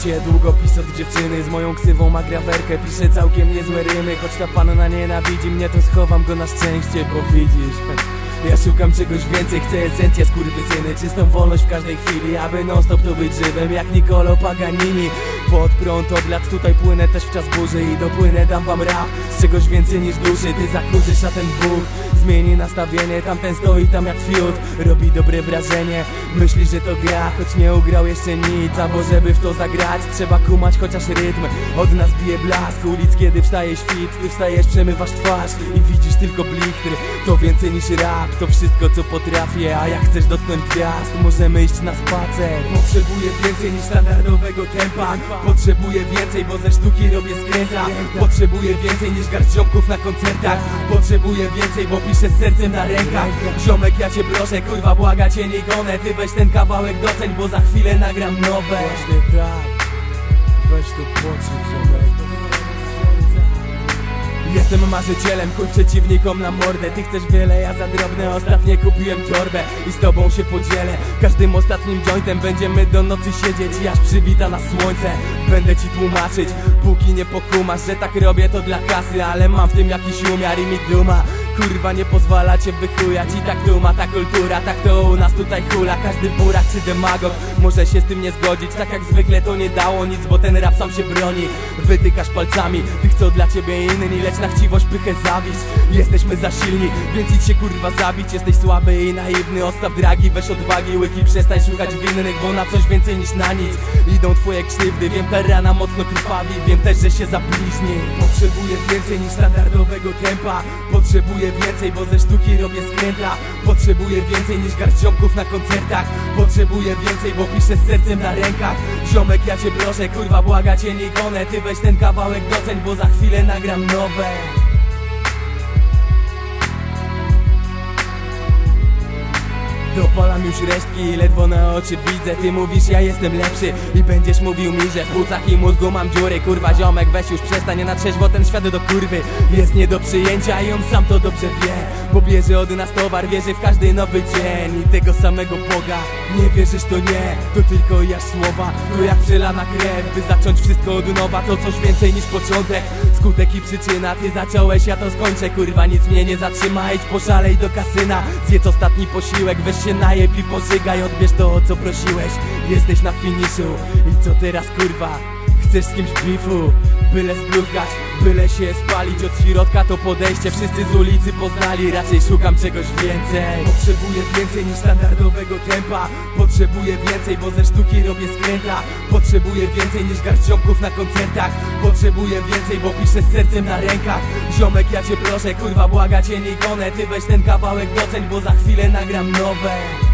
cię długopis od dziewczyny z moją ksywą ma grawerkę. Pisze całkiem niezłe rymy, choć ta panna nienawidzi mnie, to schowam go na szczęście, bo widzisz, ja szukam czegoś więcej, chcę esencja skurwysyny, czystą wolność w każdej chwili, aby non stop to być żywym jak Niccolo Paganini. Pod prąd od lat tutaj płynę też w czas burzy i dopłynę, dam wam rap z czegoś więcej niż duszy. Ty zakurzysz, a ten Bóg zmieni nastawienie, tamten stoi tam jak fiut, robi dobre wrażenie. Myśli, że to gra, choć nie ugrał jeszcze nic, a bo żeby w to zagrać trzeba kumać chociaż rytm. Od nas bije blask ulic, kiedy wstaje świt, ty wstajesz, przemywasz twarz i widzisz tylko blichtry. To więcej niż rap, to wszystko co potrafię, a jak chcesz dotknąć gwiazd, możemy iść na spacer. Potrzebuję więcej niż standardowego tempa, potrzebuję więcej, bo ze sztuki robię skręta. Potrzebuję więcej niż garść ziomków na koncertach, potrzebuję więcej, bo piszę z sercem na rękach. Ziomek, ja cię proszę, kurwa, błaga cię, nie gonę. Ty weź ten kawałek doceń, bo za chwilę nagram nowe. Właśnie tak, weź to poczuć, ziomek. Jestem marzycielem, chuj przeciwnikom na mordę. Ty chcesz wiele, ja za drobne ostatnie kupiłem torbę i z tobą się podzielę. Każdym ostatnim jointem będziemy do nocy siedzieć i aż przywita nas słońce. Będę ci tłumaczyć, póki nie pokumasz, że tak robię to dla kasy, ale mam w tym jakiś umiar i mi duma kurwa nie pozwala cię wychujać. I tak tu ma ta kultura, tak to u nas tutaj hula. Każdy burak czy demagog może się z tym nie zgodzić. Tak jak zwykle to nie dało nic, bo ten rap sam się broni. Wytykasz palcami tych co dla ciebie inni, lecz na chciwość, pychę, zawiść jesteśmy za silni, więc idź się kurwa zabić. Jesteś słaby i naiwny, odstaw dragi, weź odwagi, łyki, przestań szukać winnych, bo na coś więcej niż na nic idą twoje krzywdy. Wiem, ta rana mocno krwawi, wiem też, że się zabliźni. Potrzebuję więcej niż standardowego tempa, potrzebuję więcej, bo ze sztuki robię skręta. Potrzebuję więcej niż garść ziomków na koncertach, potrzebuję więcej, bo piszę z sercem na rękach. Ziomek, ja cię proszę, kurwa, błaga cię, nie gonę. Ty weź ten kawałek doceń, bo za chwilę nagram nowe. Dopalam już resztki i ledwo na oczy widzę. Ty mówisz, ja jestem lepszy i będziesz mówił mi, że w płucach i mózgu mam dziury. Kurwa ziomek, weź już przestań, na trzeźwo ten świat do kurwy jest nie do przyjęcia i on sam to dobrze wie, bo bierze od nas towar, wierzy w każdy nowy dzień i tego samego Boga. Nie wierzysz, to nie, to tylko jaś słowa, to jak przelana krew, by zacząć wszystko od nowa. To coś więcej niż początek, skutek i przyczyna. Ty zacząłeś, ja to skończę, kurwa nic mnie nie zatrzyma. Idź poszalej do kasyna, zjedz ostatni posiłek, weź się najeb i pożygaj, odbierz to o co prosiłeś. Jesteś na finiszu i co teraz kurwa? Chcesz z kimś bifu, byle zbluzgać, byle się spalić. Od środka to podejście wszyscy z ulicy poznali, raczej szukam czegoś więcej. Potrzebuję więcej niż standardowego tempa, potrzebuję więcej, bo ze sztuki robię skręta. Potrzebuję więcej niż garść ziomków na koncertach, potrzebuję więcej, bo piszę z sercem na rękach. Ziomek, ja cię proszę, kurwa, błaga cię, nie gonę. Ty weź ten kawałek doceń, bo za chwilę nagram nowe.